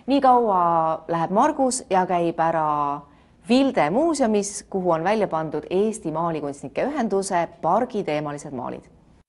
nii kaua läheb Margus ja käib ära Vilde muuseumis, kuhu on välja pandud Eesti Maalikunstnike Ühenduse pargiteemalised maalid.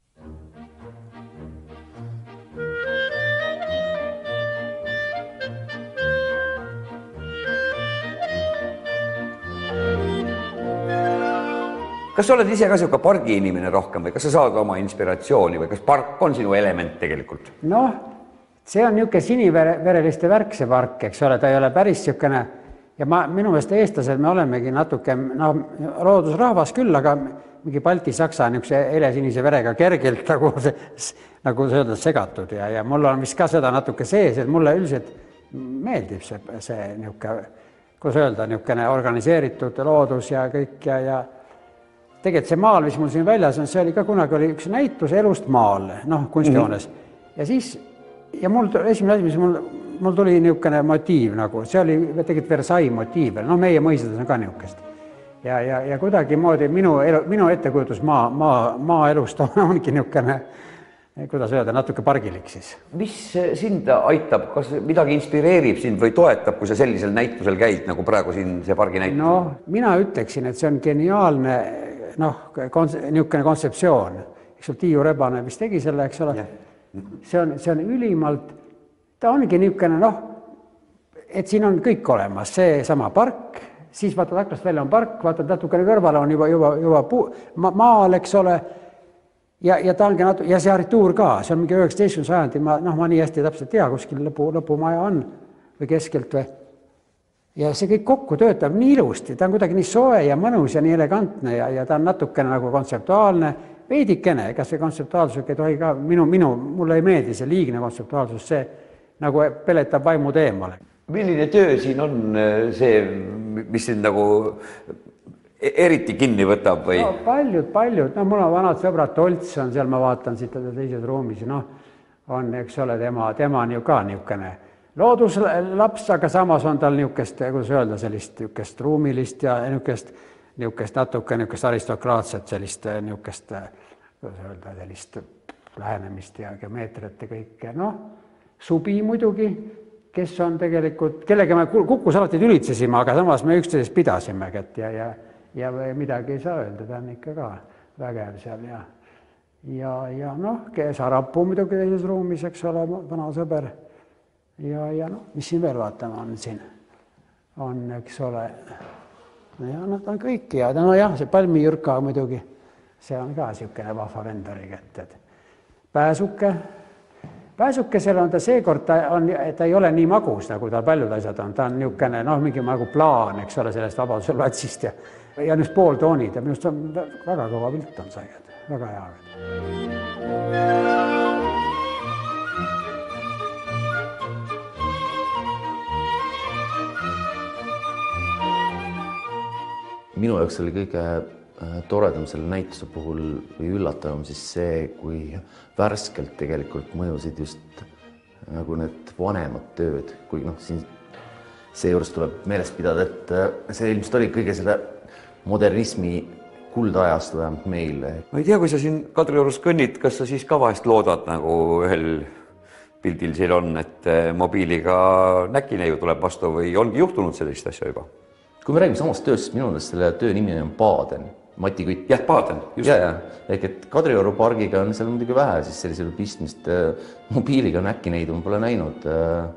Kas sa oled ise ka siuke pargi inimene rohkem või kas sa saad oma inspiratsiooni või kas park on sinu element tegelikult? Noh, see on niuke sinivereliste värk see park, eks ole, ta ei ole päris siukene ja minu meelest eestlased me olemegi natuke loodusrahvas küll, aga mingi Balti-Saksa niukse helesinise verega kergelt nagu öelda segatud ja mul on vist ka seda natuke sees, et mulle üldiselt meeldib see niuke, kuidas öelda, niukene organiseeritud loodus ja kõik ja tegelikult see maal, mis mul siin väljas on, see oli ka kunagi oli üks näitus elust maal, kunstihoones. Ja siis, ja mul esimene asi, mis mul tuli niukene motiiv nagu, see oli tegelikult Versailles motiiv, meie mõisades on ka niukest. Ja kuidagi moodi minu ettekujutus maaelust ongi niukene, kuidas öelda, natuke pargilik siis. Mis sind aitab, kas midagi inspireerib sind või toetab, kui sa sellisel näitusel käid, nagu praegu siin see pargi näitus? No, mina ütleksin, et see on geniaalne niisugune kontseptsioon. Eks sul Tiiu Rebane vist tegi selle, eks ole. See on ülimalt, ta ongi niisugune, et siin on kõik olemas, see sama park, siis vaatad aknast välja on park, vaatad natukene kõrvale on juba maal, eks ole, ja ta ongi ja see arituur ka, see on mingi 19. sajandi, ma nii hästi täpselt tea, kuskil lõpumaja on või keskelt või. Ja see kõik kokku töötab nii ilusti, ta on kuidagi nii soe ja mõnus ja nii elegantne ja ta on natukene nagu kontseptuaalne, veidikene, ega see kontseptuaalsus ei tohi ka, mulle ei meeldi see liigne kontseptuaalsus, see nagu peletab vaimu teemale. Milline töö siin on see, mis sind nagu eriti kinni võtab või? No, paljud, mul on vanad sõbrad, Tolts on seal, ma vaatan siit teises ruumis, on, eks ole, tema on ju ka niisugune looduslaps, aga samas on tal niisugust, kuidas öelda, sellist niisugust ruumilist ja niisugust natuke niisugust aristokraatset, sellist niisugust, kuidas öelda, sellist lähenemist ja geomeetriat ja kõike. Subi muidugi, kes on tegelikult, kellega me Kukus alati tülitsesime, aga samas me üksteisest pidasime ja midagi ei saa öelda, ta on ikka ka vägev seal ja Sarapuu muidugi teises ruumis, eks ole, vana sõber. Ja mis siin veel vaatama on siin? On, eks ole, ja ta on kõik ja see Palmijürka muidugi, see on ka niisugune vahva vendariga, et Pääsukesel on ta seekord, ta ei ole nii magus, nagu ta paljud asjad on, ta on niisugune, mingi nagu plaan, eks ole, sellest Vabaduse platsist ja nüüd pooltoonid ja minust on väga kõva pilt on see, väga hea. Minu jaoks oli kõige toredam selle näituse puhul või üllatavam siis see, kui värskelt tegelikult mõjusid just nagu need vanemad tööd, kui siin seejuures tuleb meelest pidada, et see ilmselt oli kõige selle modernismi kuldajastu vähemalt meil. Ma ei tea, kui sa siin Kadriorus kõnnid, kas sa siis ka vahest loodad nagu ühel pildil siin on, et mobiiliga näkineiu tuleb vastu või ongi juhtunud sellist asja juba? Kui me räägime samast tööst, siis minu meelest selle töö nimi on Baaden, Mati Kütt. Jah, Baaden, just. Ehk et Kadrioru pargiga on seal muidugi vähe, siis sellisel pistmist mobiiliga näkineidu ma pole näinud.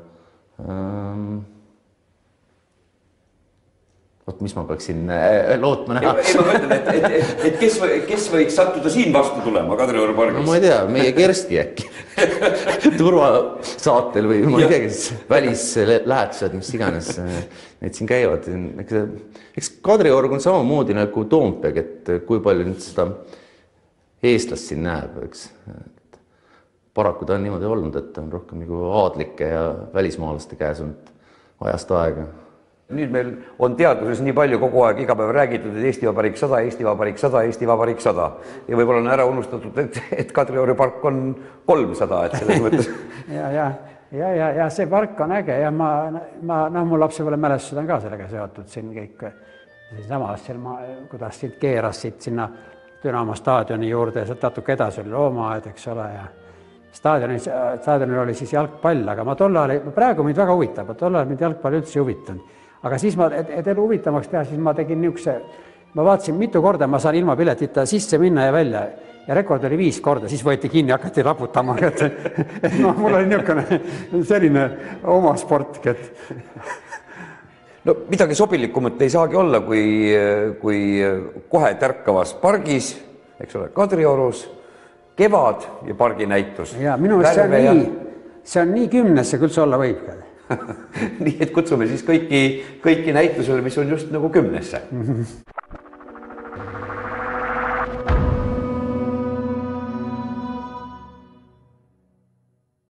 Mis ma peaksin lootma näha? Ma mõtlen, et kes võiks sattuda siin vastu tulema Kadrioru pargis? No ma ei tea, meie Kersti äkki. Turvasaatel või ma ei tea, kes välislähetused, mis iganes need siin käivad. Eks Kadrioru on samamoodi nagu Toompeg, et kui palju nüüd seda eestlast siin näeb. Paraku ta on niimoodi olnud, et on rohkem nagu aadlike ja välismaalaste käes on ajast aega. Nüüd meil on teaduses nii palju kogu aeg iga päev räägitud, et Eesti Vabariik 100, Eesti Vabariik 100, Eesti Vabariik 100. Ja võib-olla on ära unustatud, et Kadrioru park on 300, et selles mõttes. Ja see park on äge ja mul lapsepõlve mälestused on ka sellega seotud siin kõik. Samas, kuidas siit keeras siit sinna Dünamo staadioni juurde ja sealt natuke edasi oli loomaaed, eks ole. staadionil oli siis jalgpall, aga ma tol ajal, praegu mind väga huvitab, tol ajal mind jalgpall üldse huvitanud. Aga siis ma, et elu huvitavaks teha, siis ma tegin niisuguse, ma vaatasin mitu korda, ma saan ilma piletita sisse minna ja välja ja rekord oli 5 korda, siis võeti kinni, hakati raputama, et no, mul oli niisugune selline oma sport, et no midagi sobilikumat ei saagi olla, kui kohe tärkavas pargis, eks ole, Kadriorus, kevad ja parginäitus. Ja minu meelest see on nii 10, kui üldse olla võib. Nii, et kutsume siis kõiki näitusele, mis on just nagu 10.